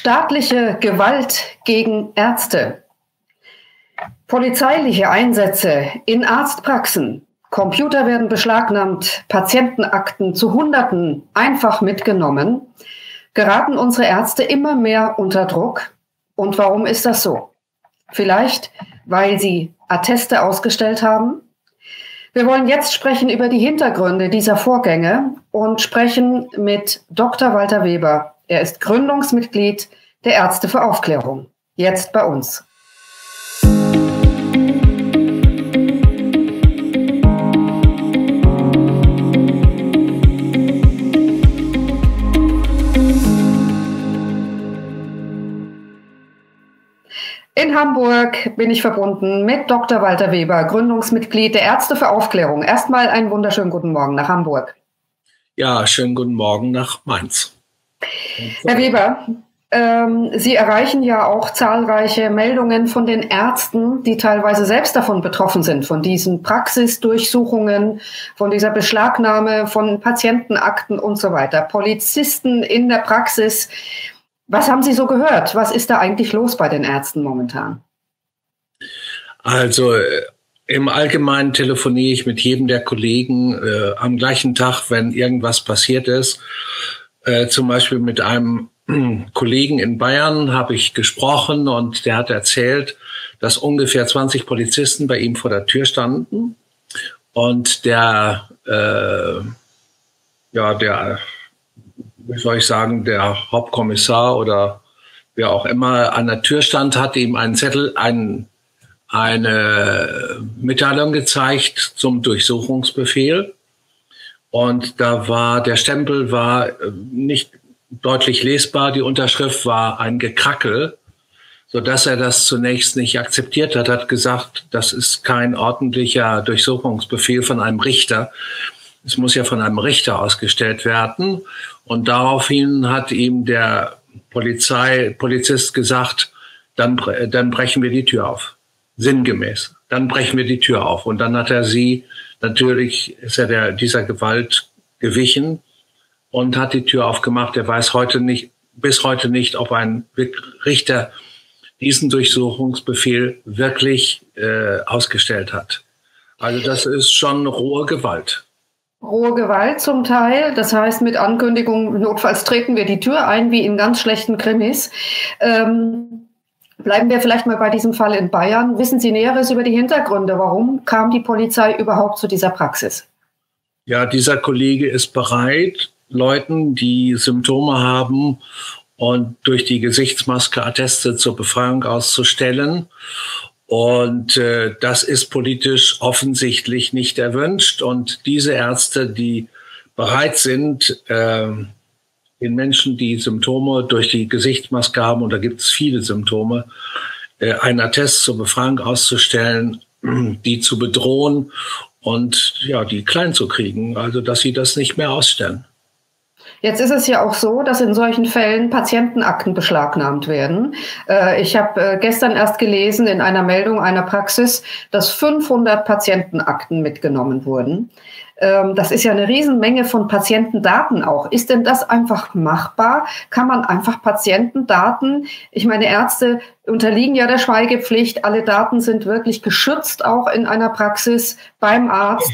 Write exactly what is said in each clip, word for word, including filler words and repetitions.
Staatliche Gewalt gegen Ärzte, polizeiliche Einsätze in Arztpraxen, Computer werden beschlagnahmt, Patientenakten zu Hunderten einfach mitgenommen. Geraten unsere Ärzte immer mehr unter Druck? Und warum ist das so? Vielleicht, weil sie Atteste ausgestellt haben? Wir wollen jetzt sprechen über die Hintergründe dieser Vorgänge und sprechen mit Doktor Walter Weber. Er ist Gründungsmitglied der Ärzte für Aufklärung. Jetzt bei uns. In Hamburg bin ich verbunden mit Doktor Walter Weber, Gründungsmitglied der Ärzte für Aufklärung. Erstmal einen wunderschönen guten Morgen nach Hamburg. Ja, schönen guten Morgen nach Mainz. Herr Weber, ähm, Sie erreichen ja auch zahlreiche Meldungen von den Ärzten, die teilweise selbst davon betroffen sind, von diesen Praxisdurchsuchungen, von dieser Beschlagnahme von Patientenakten und so weiter. Polizisten in der Praxis. Was haben Sie so gehört? Was ist da eigentlich los bei den Ärzten momentan? Also äh, im Allgemeinen telefoniere ich mit jedem der Kollegen äh, am gleichen Tag, wenn irgendwas passiert ist. Äh, zum Beispiel mit einem äh, Kollegen in Bayern habe ich gesprochen und der hat erzählt, dass ungefähr zwanzig Polizisten bei ihm vor der Tür standen und der, äh, ja, der wie soll ich sagen, der Hauptkommissar oder wer auch immer an der Tür stand, hat ihm einen Zettel, ein, eine Mitteilung gezeigt zum Durchsuchungsbefehl. Und da war, der Stempel war nicht deutlich lesbar, die Unterschrift war ein Gekrackel, sodass er das zunächst nicht akzeptiert hat, hat gesagt, das ist kein ordentlicher Durchsuchungsbefehl von einem Richter. Es muss ja von einem Richter ausgestellt werden. Und daraufhin hat ihm der Polizei, Polizist gesagt, dann, dann brechen wir die Tür auf. Sinngemäß. Dann brechen wir die Tür auf. Und dann hat er sie, natürlich ist er der, dieser Gewalt gewichen und hat die Tür aufgemacht. Er weiß heute nicht, bis heute nicht, ob ein Richter diesen Durchsuchungsbefehl wirklich äh, ausgestellt hat. Also das ist schon rohe Gewalt. Rohe Gewalt zum Teil, das heißt mit Ankündigung, notfalls treten wir die Tür ein, wie in ganz schlechten Krimis. Ähm, bleiben wir vielleicht mal bei diesem Fall in Bayern. Wissen Sie Näheres über die Hintergründe? Warum kam die Polizei überhaupt zu dieser Praxis? Ja, dieser Kollege ist bereit, Leuten, die Symptome haben und durch die Gesichtsmaske Atteste zur Befreiung auszustellen. Und äh, das ist politisch offensichtlich nicht erwünscht. Und diese Ärzte, die bereit sind, äh, den Menschen, die Symptome durch die Gesichtsmaske haben, und da gibt es viele Symptome, äh, einen Attest zur Befreiung auszustellen, die zu bedrohen und ja, die klein zu kriegen, also dass sie das nicht mehr ausstellen. Jetzt ist es ja auch so, dass in solchen Fällen Patientenakten beschlagnahmt werden. Ich habe gestern erst gelesen in einer Meldung einer Praxis, dass fünfhundert Patientenakten mitgenommen wurden. Das ist ja eine Riesenmenge von Patientendaten auch. Ist denn das einfach machbar? Kann man einfach Patientendaten, ich meine, Ärzte unterliegen ja der Schweigepflicht, alle Daten sind wirklich geschützt, auch in einer Praxis beim Arzt.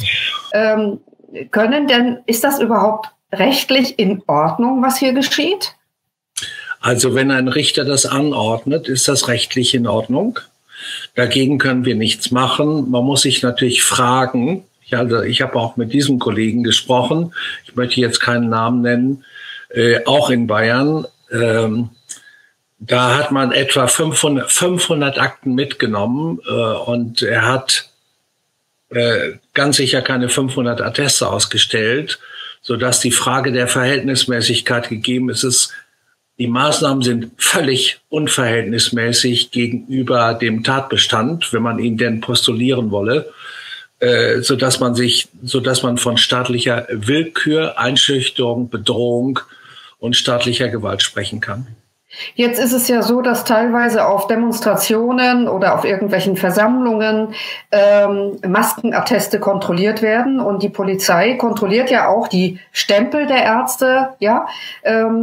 Können denn, ist das überhaupt rechtlich in Ordnung, was hier geschieht? Also wenn ein Richter das anordnet, ist das rechtlich in Ordnung. Dagegen können wir nichts machen. Man muss sich natürlich fragen, ich, also ich habe auch mit diesem Kollegen gesprochen, ich möchte jetzt keinen Namen nennen, äh, auch in Bayern. Ähm, da hat man etwa fünfhundert, fünfhundert Akten mitgenommen äh, und er hat äh, ganz sicher keine fünfhundert Atteste ausgestellt, sodass die Frage der Verhältnismäßigkeit gegeben ist. Es, die Maßnahmen sind völlig unverhältnismäßig gegenüber dem Tatbestand, wenn man ihn denn postulieren wolle, äh, sodass man sich, sodass man von staatlicher Willkür, Einschüchterung, Bedrohung und staatlicher Gewalt sprechen kann. Jetzt ist es ja so, dass teilweise auf Demonstrationen oder auf irgendwelchen Versammlungen ähm, Maskenatteste kontrolliert werden und die Polizei kontrolliert ja auch die Stempel der Ärzte. Ja, ähm,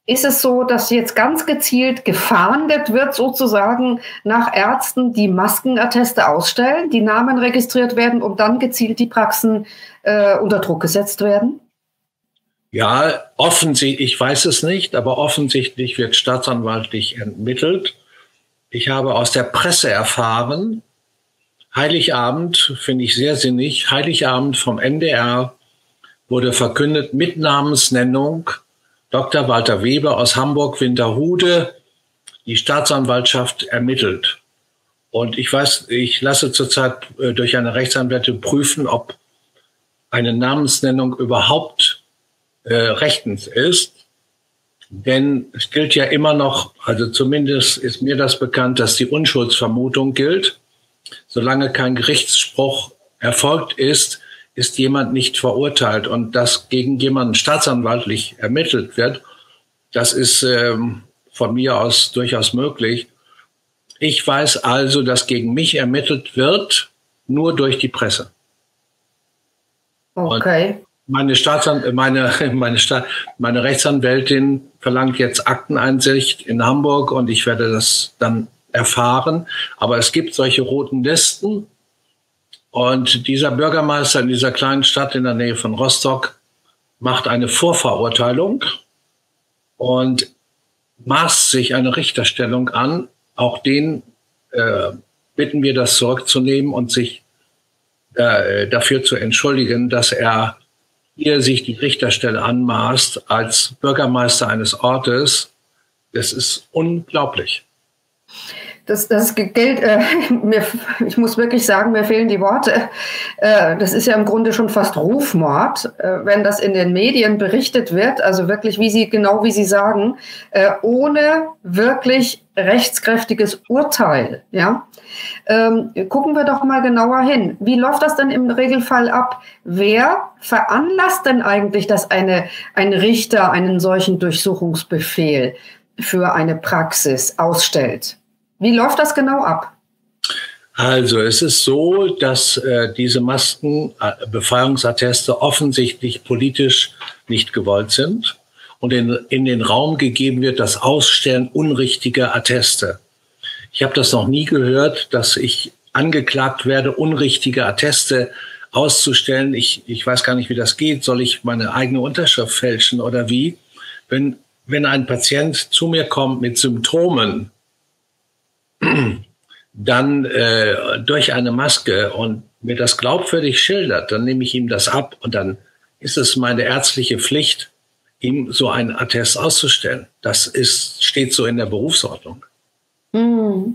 Ist es so, dass jetzt ganz gezielt gefahndet wird, sozusagen nach Ärzten, die Maskenatteste ausstellen, die Namen registriert werden und dann gezielt die Praxen äh, unter Druck gesetzt werden? Ja, offensichtlich, ich weiß es nicht, aber offensichtlich wird staatsanwaltlich ermittelt. Ich habe aus der Presse erfahren, Heiligabend, finde ich sehr sinnig, Heiligabend vom N D R wurde verkündet mit Namensnennung Doktor Walter Weber aus Hamburg-Winterhude, die Staatsanwaltschaft ermittelt. Und ich weiß, ich lasse zurzeit durch eine Rechtsanwältin prüfen, ob eine Namensnennung überhaupt äh, rechtens ist. Denn es gilt ja immer noch, also zumindest ist mir das bekannt, dass die Unschuldsvermutung gilt. Solange kein Gerichtsspruch erfolgt ist, ist jemand nicht verurteilt. Und dass gegen jemanden staatsanwaltlich ermittelt wird, das ist ähm, von mir aus durchaus möglich. Ich weiß also, dass gegen mich ermittelt wird, nur durch die Presse. Okay. Und meine Staatsan meine, meine, Staat meine Rechtsanwältin verlangt jetzt Akteneinsicht in Hamburg und ich werde das dann erfahren. Aber es gibt solche roten Listen. Und dieser Bürgermeister in dieser kleinen Stadt in der Nähe von Rostock macht eine Vorverurteilung und maßt sich eine Richterstellung an. Auch den äh, bitten wir, das zurückzunehmen und sich äh, dafür zu entschuldigen, dass er hier sich die Richterstelle anmaßt als Bürgermeister eines Ortes. Das ist unglaublich. Das, das gilt, äh, mir, ich muss wirklich sagen, mir fehlen die Worte. Äh, das ist ja im Grunde schon fast Rufmord, äh, wenn das in den Medien berichtet wird, also wirklich, wie Sie, genau wie Sie sagen, äh, ohne wirklich rechtskräftiges Urteil. Ja? Ähm, gucken wir doch mal genauer hin. Wie läuft das denn im Regelfall ab? Wer veranlasst denn eigentlich, dass eine, ein Richter einen solchen Durchsuchungsbefehl für eine Praxis ausstellt? Wie läuft das genau ab? Also es ist so, dass äh, diese Maskenbefreiungsatteste offensichtlich politisch nicht gewollt sind und in, in den Raum gegeben wird, das Ausstellen unrichtiger Atteste. Ich habe das noch nie gehört, dass ich angeklagt werde, unrichtige Atteste auszustellen. Ich, ich weiß gar nicht, wie das geht. Soll ich meine eigene Unterschrift fälschen oder wie? Wenn, wenn ein Patient zu mir kommt mit Symptomen, dann äh, durch eine Maske und mir das glaubwürdig schildert, dann nehme ich ihm das ab und dann ist es meine ärztliche Pflicht, ihm so einen Attest auszustellen. Das ist, steht so in der Berufsordnung. Hm.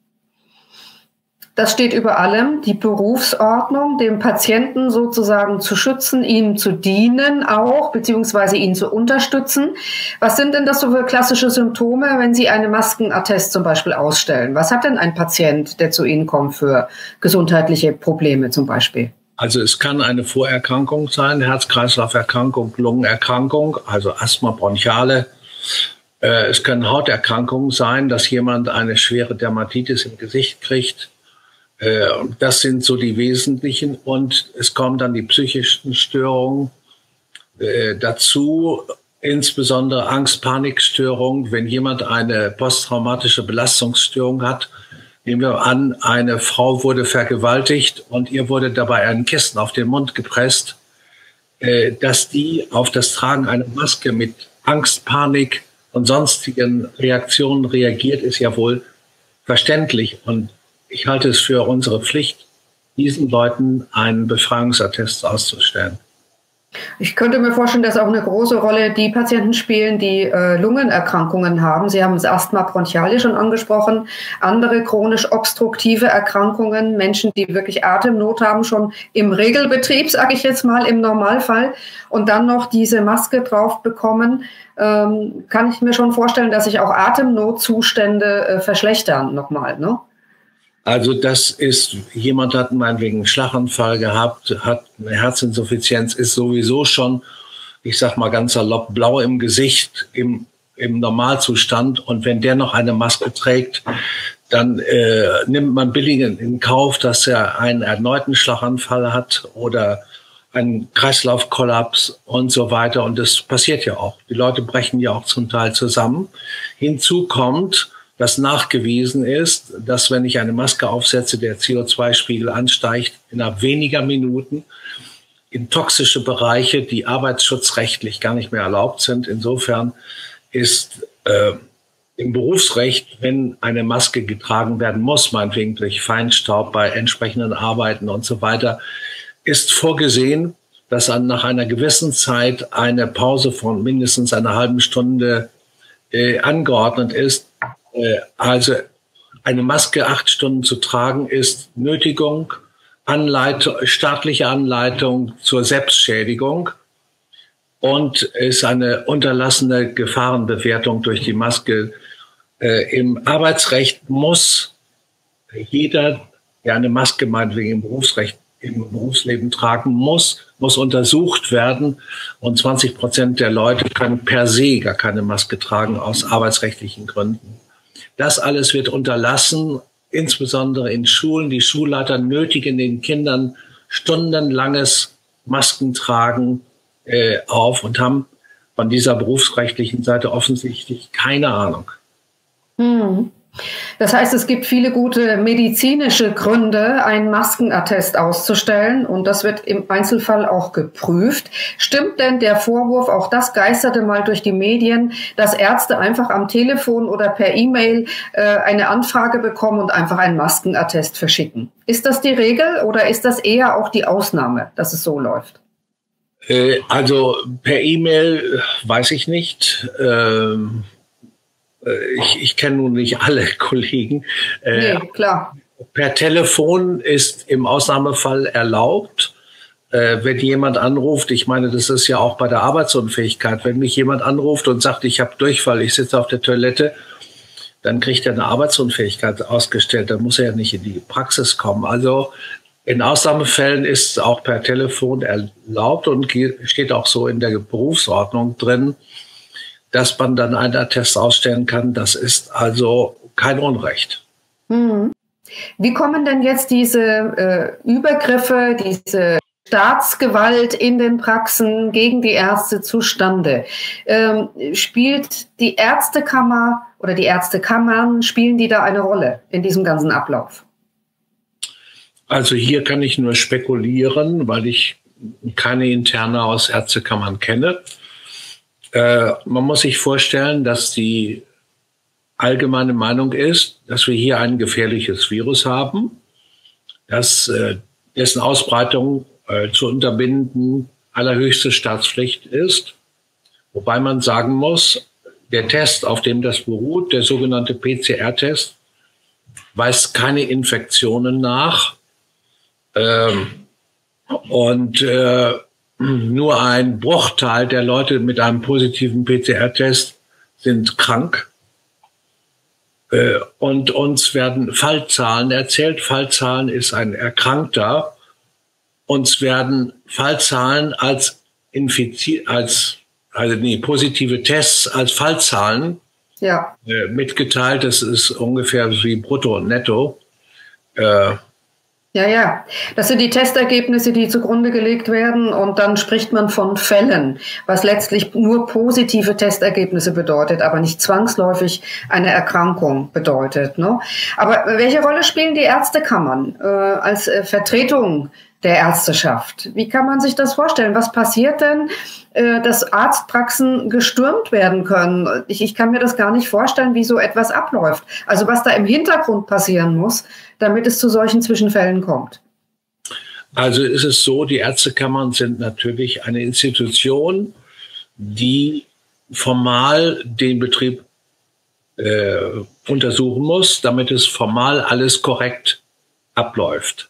Das steht über allem, die Berufsordnung, dem Patienten sozusagen zu schützen, ihm zu dienen auch, beziehungsweise ihn zu unterstützen. Was sind denn das so für klassische Symptome, wenn Sie eine Maskenattest zum Beispiel ausstellen? Was hat denn ein Patient, der zu Ihnen kommt, für gesundheitliche Probleme zum Beispiel? Also es kann eine Vorerkrankung sein, Herz-Kreislauf-Erkrankung, Lungenerkrankung, also Asthma, Bronchiale. Es können Hauterkrankungen sein, dass jemand eine schwere Dermatitis im Gesicht kriegt. Das sind so die wesentlichen und es kommen dann die psychischen Störungen äh, dazu, insbesondere Angst-Panikstörungen. Wenn jemand eine posttraumatische Belastungsstörung hat, nehmen wir an, eine Frau wurde vergewaltigt und ihr wurde dabei ein Kissen auf den Mund gepresst, äh, dass die auf das Tragen einer Maske mit Angst, Panik und sonstigen Reaktionen reagiert, ist ja wohl verständlich und ich halte es für unsere Pflicht, diesen Leuten einen Befreiungsattest auszustellen. Ich könnte mir vorstellen, dass auch eine große Rolle die Patienten spielen, die äh, Lungenerkrankungen haben. Sie haben das Asthma bronchiale schon angesprochen, andere chronisch obstruktive Erkrankungen, Menschen, die wirklich Atemnot haben, schon im Regelbetrieb, sage ich jetzt mal, im Normalfall, und dann noch diese Maske drauf bekommen, ähm, kann ich mir schon vorstellen, dass sich auch Atemnotzustände äh, verschlechtern nochmal, ne? Also das ist, jemand hat meinetwegen einen Schlaganfall gehabt, hat eine Herzinsuffizienz, ist sowieso schon, ich sag mal ganz salopp, blau im Gesicht im, im Normalzustand. Und wenn der noch eine Maske trägt, dann äh, nimmt man billig in Kauf, dass er einen erneuten Schlaganfall hat oder ein Kreislaufkollaps und so weiter. Und das passiert ja auch. Die Leute brechen ja auch zum Teil zusammen. Hinzu kommt, dass nachgewiesen ist, dass wenn ich eine Maske aufsetze, der C O zwei Spiegel ansteigt innerhalb weniger Minuten in toxische Bereiche, die arbeitsschutzrechtlich gar nicht mehr erlaubt sind. Insofern ist äh, im Berufsrecht, wenn eine Maske getragen werden muss, meinetwegen durch Feinstaub bei entsprechenden Arbeiten und so weiter, ist vorgesehen, dass dann nach einer gewissen Zeit eine Pause von mindestens einer halben Stunde äh, angeordnet ist. Äh, also eine Maske acht Stunden zu tragen ist Nötigung, Anleitung, staatliche Anleitung zur Selbstschädigung und ist eine unterlassene Gefahrenbewertung durch die Maske. Äh, Im Arbeitsrecht muss jeder, der eine Maske meinetwegen im Berufsrecht, im Berufsleben tragen muss, muss untersucht werden. Und zwanzig Prozent der Leute können per se gar keine Maske tragen aus arbeitsrechtlichen Gründen. Das alles wird unterlassen, insbesondere in Schulen. Die Schulleiter nötigen den Kindern stundenlanges Maskentragen äh, auf und haben von dieser berufsrechtlichen Seite offensichtlich keine Ahnung. Hm. Das heißt, es gibt viele gute medizinische Gründe, einen Maskenattest auszustellen, und das wird im Einzelfall auch geprüft. Stimmt denn der Vorwurf, auch das geisterte mal durch die Medien, dass Ärzte einfach am Telefon oder per E-Mail äh, eine Anfrage bekommen und einfach einen Maskenattest verschicken? Ist das die Regel oder ist das eher auch die Ausnahme, dass es so läuft? Äh, also per E-Mail weiß ich nicht. Ähm Ich, ich kenne nun nicht alle Kollegen. Nee, klar. Per Telefon ist im Ausnahmefall erlaubt, äh, wenn jemand anruft. Ich meine, das ist ja auch bei der Arbeitsunfähigkeit. Wenn mich jemand anruft und sagt, ich habe Durchfall, ich sitze auf der Toilette, dann kriegt er eine Arbeitsunfähigkeit ausgestellt. Dann muss er ja nicht in die Praxis kommen. Also in Ausnahmefällen ist es auch per Telefon erlaubt und steht auch so in der Berufsordnung drin, dass man dann einen Attest ausstellen kann. Das ist also kein Unrecht. Hm. Wie kommen denn jetzt diese äh, Übergriffe, diese Staatsgewalt in den Praxen gegen die Ärzte zustande? Ähm, spielt die Ärztekammer oder die Ärztekammern, spielen die da eine Rolle in diesem ganzen Ablauf? Also hier kann ich nur spekulieren, weil ich keine Interne aus Ärztekammern kenne. Äh, man muss sich vorstellen, dass die allgemeine Meinung ist, dass wir hier ein gefährliches Virus haben, dass äh, dessen Ausbreitung äh, zu unterbinden allerhöchste Staatspflicht ist. Wobei man sagen muss, der Test, auf dem das beruht, der sogenannte P C R-Test, weist keine Infektionen nach. Ähm, und äh, nur ein Bruchteil der Leute mit einem positiven P C R-Test sind krank. Äh, und uns werden Fallzahlen erzählt. Fallzahlen ist ein Erkrankter. Uns werden Fallzahlen als infiziert, als, also nee, positive Tests als Fallzahlen ja. äh, mitgeteilt. Das ist ungefähr wie Brutto und Netto. Äh, Ja, ja. Das sind die Testergebnisse, die zugrunde gelegt werden, und dann spricht man von Fällen, was letztlich nur positive Testergebnisse bedeutet, aber nicht zwangsläufig eine Erkrankung bedeutet, ne? Aber welche Rolle spielen die Ärztekammern äh, als äh, Vertretung der Ärzteschaft? Wie kann man sich das vorstellen? Was passiert denn, äh, dass Arztpraxen gestürmt werden können? Ich, ich kann mir das gar nicht vorstellen, wie so etwas abläuft. Also was da im Hintergrund passieren muss, damit es zu solchen Zwischenfällen kommt. Also ist es so, die Ärztekammern sind natürlich eine Institution, die formal den Betrieb äh, untersuchen muss, damit es formal alles korrekt abläuft.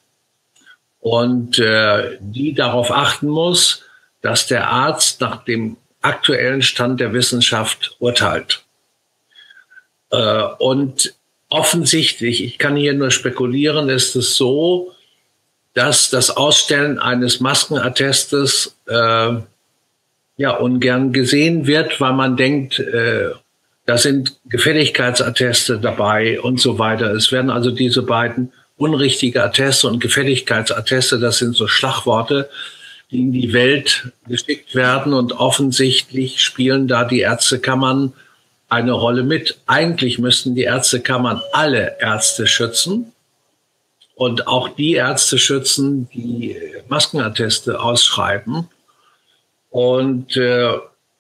Und äh, die darauf achten muss, dass der Arzt nach dem aktuellen Stand der Wissenschaft urteilt. Äh, und offensichtlich, ich kann hier nur spekulieren, ist es so, dass das Ausstellen eines Maskenattestes äh, ja ungern gesehen wird, weil man denkt, äh, da sind Gefälligkeitsatteste dabei und so weiter. Es werden also diese beiden unrichtige Atteste und Gefälligkeitsatteste, das sind so Schlagworte, die in die Welt geschickt werden. Und offensichtlich spielen da die Ärztekammern eine Rolle mit. Eigentlich müssten die Ärztekammern alle Ärzte schützen und auch die Ärzte schützen, die Maskenatteste ausschreiben. Und äh,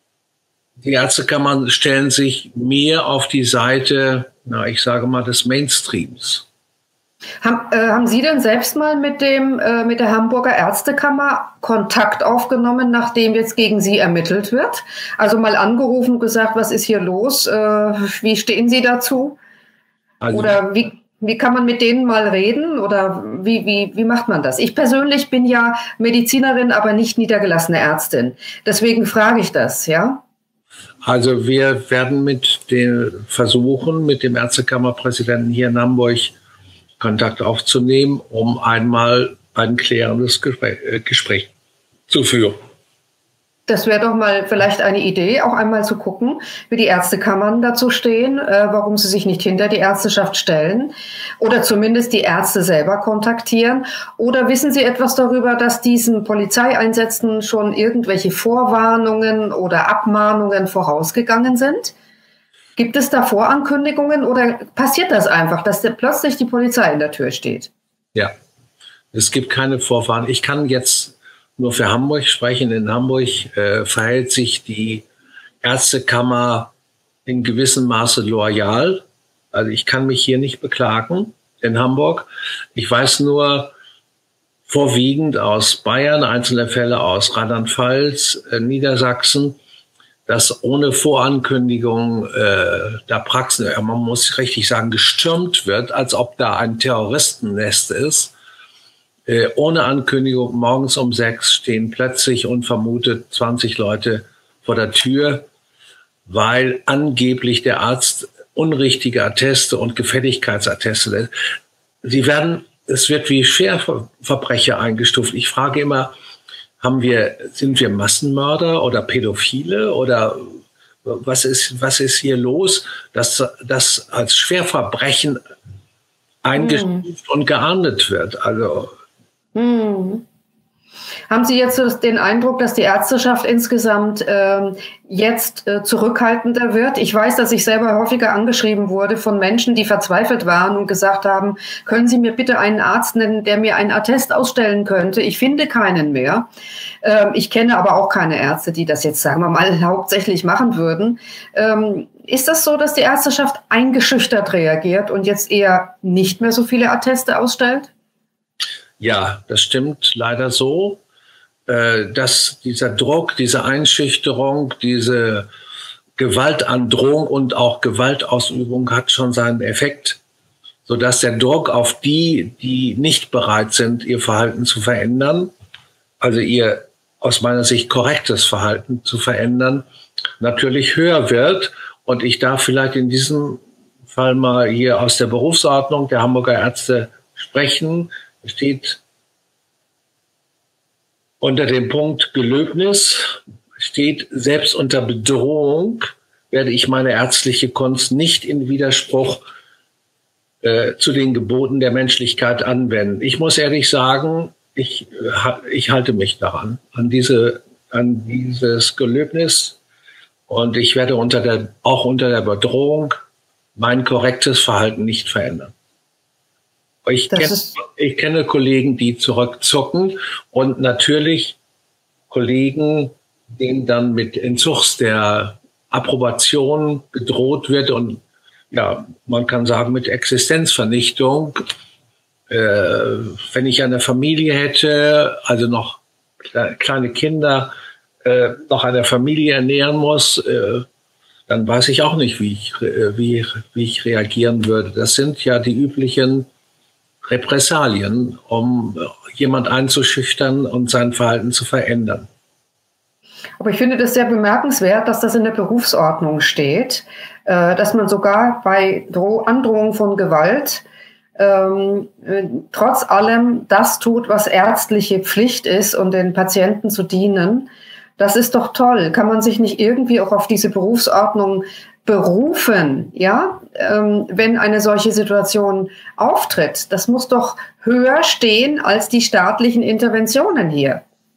die Ärztekammern stellen sich mehr auf die Seite, na, ich sage mal, des Mainstreams. Haben, äh, haben Sie denn selbst mal mit dem äh, mit der Hamburger Ärztekammer Kontakt aufgenommen, nachdem jetzt gegen Sie ermittelt wird? Also mal angerufen und gesagt, was ist hier los? Äh, wie stehen Sie dazu? Also, oder wie, wie kann man mit denen mal reden? Oder wie, wie, wie macht man das? Ich persönlich bin ja Medizinerin, aber nicht niedergelassene Ärztin. Deswegen frage ich das, ja? Also wir werden mit den Versuchen, mit dem Ärztekammerpräsidenten hier in Hamburg Kontakt aufzunehmen, um einmal ein klärendes Gespräch, äh, Gespräch zu führen. Das wäre doch mal vielleicht eine Idee, auch einmal zu gucken, wie die Ärztekammern dazu stehen, äh, warum sie sich nicht hinter die Ärzteschaft stellen oder zumindest die Ärzte selber kontaktieren. Oder wissen Sie etwas darüber, dass diesen Polizeieinsätzen schon irgendwelche Vorwarnungen oder Abmahnungen vorausgegangen sind? Gibt es da Vorankündigungen oder passiert das einfach, dass da plötzlich die Polizei in der Tür steht? Ja, es gibt keine Vorwarnung. Ich kann jetzt nur für Hamburg sprechen. In Hamburg äh, verhält sich die Ärztekammer in gewissem Maße loyal. Also ich kann mich hier nicht beklagen in Hamburg. Ich weiß nur vorwiegend aus Bayern, einzelne Fälle aus Rheinland-Pfalz, äh, Niedersachsen, dass ohne Vorankündigung äh, da Praxen, man muss richtig sagen, gestürmt wird, als ob da ein Terroristennest ist. Äh, ohne Ankündigung, morgens um sechs stehen plötzlich unvermutet zwanzig Leute vor der Tür, weil angeblich der Arzt unrichtige Atteste und Gefälligkeitsatteste lässt. Sie werden, es wird wie Schwerverbrecher eingestuft. Ich frage immer, Haben wir, sind wir Massenmörder oder Pädophile oder was ist, was ist hier los, dass das als Schwerverbrechen eingestuft mm. und geahndet wird? Also. Mm. Haben Sie jetzt den Eindruck, dass die Ärzteschaft insgesamt ähm, jetzt äh, zurückhaltender wird? Ich weiß, dass ich selber häufiger angeschrieben wurde von Menschen, die verzweifelt waren und gesagt haben, können Sie mir bitte einen Arzt nennen, der mir einen Attest ausstellen könnte? Ich finde keinen mehr. Ähm, ich kenne aber auch keine Ärzte, die das jetzt, sagen wir mal, hauptsächlich machen würden. Ähm, ist das so, dass die Ärzteschaft eingeschüchtert reagiert und jetzt eher nicht mehr so viele Atteste ausstellt? Ja, das stimmt leider so, äh, dass dieser Druck, diese Einschüchterung, diese Gewaltandrohung und auch Gewaltausübung hat schon seinen Effekt, sodass der Druck auf die, die nicht bereit sind, ihr Verhalten zu verändern, also ihr aus meiner Sicht korrektes Verhalten zu verändern, natürlich höher wird. Und ich darf vielleicht in diesem Fall mal hier aus der Berufsordnung der Hamburger Ärzte sprechen. Steht unter dem Punkt Gelöbnis, steht, selbst unter Bedrohung werde ich meine ärztliche Kunst nicht in Widerspruch äh, zu den Geboten der Menschlichkeit anwenden. Ich muss ehrlich sagen, ich, ich halte mich daran, an, diese, an dieses Gelöbnis, und ich werde unter der, auch unter der Bedrohung mein korrektes Verhalten nicht verändern. Ich kenne, ich kenne Kollegen, die zurückzucken, und natürlich Kollegen, denen dann mit Entzugs der Approbation gedroht wird und ja, man kann sagen mit Existenzvernichtung. Äh, wenn ich eine Familie hätte, also noch kleine Kinder, äh, noch eine Familie ernähren muss, äh, dann weiß ich auch nicht, wie ich, wie, wie ich reagieren würde. Das sind ja die üblichen Repressalien, um jemand einzuschüchtern und sein Verhalten zu verändern. Aber ich finde das sehr bemerkenswert, dass das in der Berufsordnung steht, dass man sogar bei Androhung von Gewalt ähm, trotz allem das tut, was ärztliche Pflicht ist, um den Patienten zu dienen. Das ist doch toll. Kann man sich nicht irgendwie auch auf diese Berufsordnung berufen, ja, ähm, wenn eine solche Situation auftritt? Das muss doch höher stehen als die staatlichen Interventionen hier.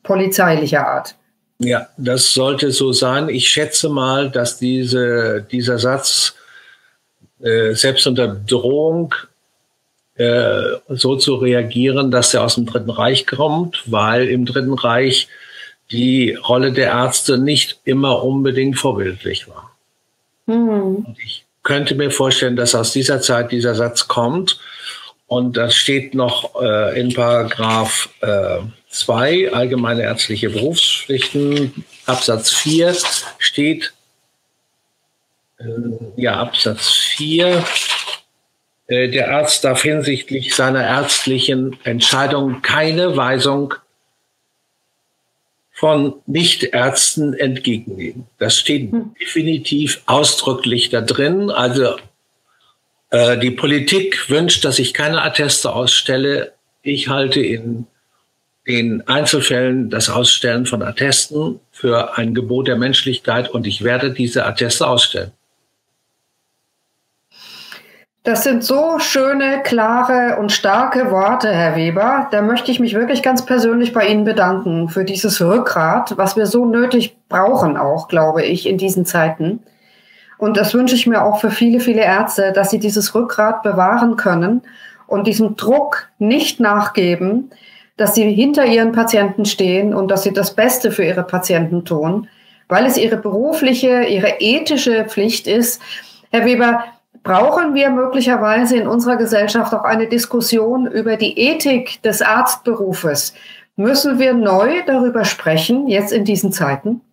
polizeilicher Art. Ja, das sollte so sein. Ich schätze mal, dass diese, dieser Satz, äh, selbst unter Drohung äh, so zu reagieren, dass er aus dem Dritten Reich kommt, weil im Dritten Reich die Rolle der Ärzte nicht immer unbedingt vorbildlich war. Mhm. Und ich könnte mir vorstellen, dass aus dieser Zeit dieser Satz kommt. Und das steht noch äh, in Paragraph äh, zwei, allgemeine ärztliche Berufspflichten, Absatz vier steht, äh, ja, Absatz vier, äh, der Arzt darf hinsichtlich seiner ärztlichen Entscheidung keine Weisung von Nichtärzten entgegennehmen. Das steht hm. definitiv ausdrücklich da drin. Also äh, die Politik wünscht, dass ich keine Atteste ausstelle. Ich halte in den Einzelfällen das Ausstellen von Attesten für ein Gebot der Menschlichkeit und ich werde diese Atteste ausstellen. Das sind so schöne, klare und starke Worte, Herr Weber. Da möchte ich mich wirklich ganz persönlich bei Ihnen bedanken für dieses Rückgrat, was wir so nötig brauchen auch, glaube ich, in diesen Zeiten. Und das wünsche ich mir auch für viele, viele Ärzte, dass sie dieses Rückgrat bewahren können und diesem Druck nicht nachgeben, dass sie hinter ihren Patienten stehen und dass sie das Beste für ihre Patienten tun, weil es ihre berufliche, ihre ethische Pflicht ist. Herr Weber, brauchen wir möglicherweise in unserer Gesellschaft auch eine Diskussion über die Ethik des Arztberufes? Müssen wir neu darüber sprechen, jetzt in diesen Zeiten?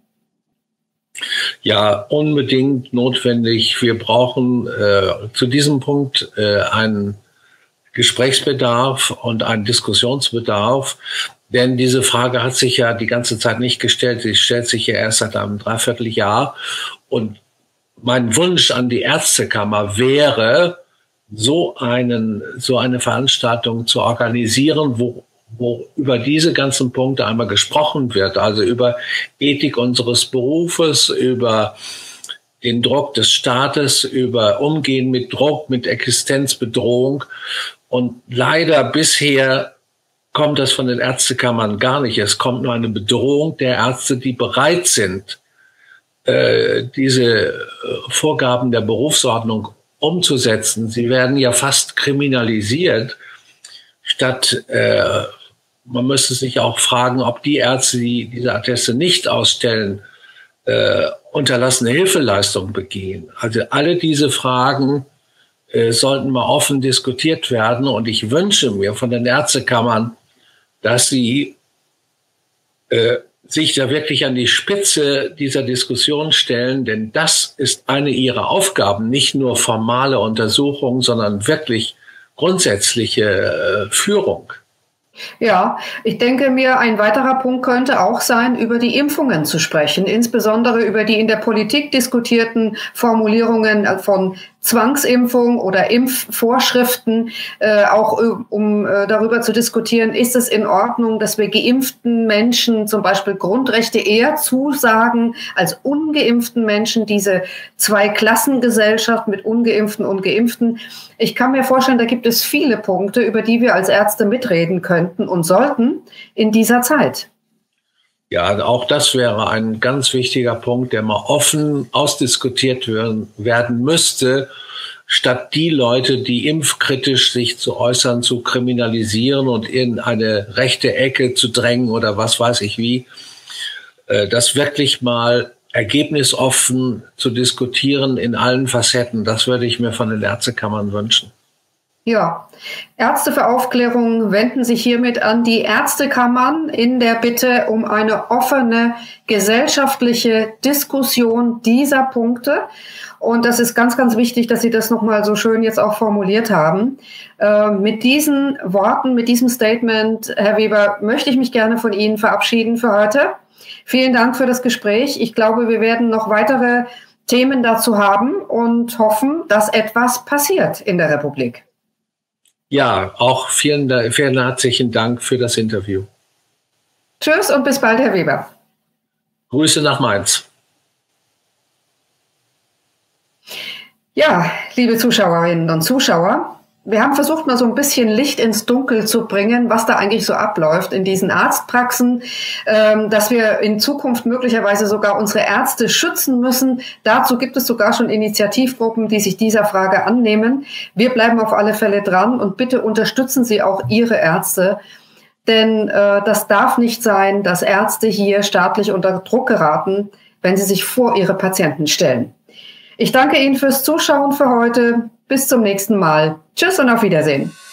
Ja, unbedingt notwendig. Wir brauchen äh, zu diesem Punkt äh, einen Gesprächsbedarf und einen Diskussionsbedarf. Denn diese Frage hat sich ja die ganze Zeit nicht gestellt. Sie stellt sich ja erst seit einem Dreivierteljahr. Und mein Wunsch an die Ärztekammer wäre, so einen, so eine Veranstaltung zu organisieren, wo, wo über diese ganzen Punkte einmal gesprochen wird. Also über Ethik unseres Berufes, über den Druck des Staates, über Umgehen mit Druck, mit Existenzbedrohung. Und leider bisher kommt das von den Ärztekammern gar nicht. Es kommt nur eine Bedrohung der Ärzte, die bereit sind, äh, diese Vorgaben der Berufsordnung umzusetzen. Sie werden ja fast kriminalisiert, statt, äh, man müsste sich auch fragen, ob die Ärzte, die diese Atteste nicht ausstellen, äh, unterlassene Hilfeleistung begehen. Also alle diese Fragen äh, sollten mal offen diskutiert werden. Und ich wünsche mir von den Ärztekammern, dass sie äh, sich da wirklich an die Spitze dieser Diskussion stellen, denn das ist eine ihrer Aufgaben, nicht nur formale Untersuchung, sondern wirklich grundsätzliche äh, Führung. Ja, ich denke mir, ein weiterer Punkt könnte auch sein, über die Impfungen zu sprechen, insbesondere über die in der Politik diskutierten Formulierungen von Zwangsimpfung oder Impfvorschriften, äh, auch um äh, darüber zu diskutieren, ist es in Ordnung, dass wir geimpften Menschen zum Beispiel Grundrechte eher zusagen als ungeimpften Menschen, diese Zweiklassengesellschaft mit Ungeimpften und Geimpften. Ich kann mir vorstellen, da gibt es viele Punkte, über die wir als Ärzte mitreden könnten und sollten in dieser Zeit. Ja, auch das wäre ein ganz wichtiger Punkt, der mal offen ausdiskutiert werden, werden müsste, statt die Leute, die impfkritisch sich zu äußern, zu kriminalisieren und in eine rechte Ecke zu drängen oder was weiß ich wie. Das wirklich mal ergebnisoffen zu diskutieren in allen Facetten, das würde ich mir von den Ärztekammern wünschen. Ja, Ärzte für Aufklärung wenden sich hiermit an die Ärztekammern in der Bitte um eine offene gesellschaftliche Diskussion dieser Punkte. Und das ist ganz, ganz wichtig, dass Sie das nochmal so schön jetzt auch formuliert haben. Äh, mit diesen Worten, mit diesem Statement, Herr Weber, möchte ich mich gerne von Ihnen verabschieden für heute. Vielen Dank für das Gespräch. Ich glaube, wir werden noch weitere Themen dazu haben und hoffen, dass etwas passiert in der Republik. Ja, auch vielen, vielen herzlichen Dank für das Interview. Tschüss und bis bald, Herr Weber. Grüße nach Mainz. Ja, liebe Zuschauerinnen und Zuschauer, wir haben versucht, mal so ein bisschen Licht ins Dunkel zu bringen, was da eigentlich so abläuft in diesen Arztpraxen, ähm, dass wir in Zukunft möglicherweise sogar unsere Ärzte schützen müssen. Dazu gibt es sogar schon Initiativgruppen, die sich dieser Frage annehmen. Wir bleiben auf alle Fälle dran und bitte unterstützen Sie auch Ihre Ärzte. Denn äh, das darf nicht sein, dass Ärzte hier staatlich unter Druck geraten, wenn sie sich vor ihre Patienten stellen. Ich danke Ihnen fürs Zuschauen für heute. Bis zum nächsten Mal. Tschüss und auf Wiedersehen.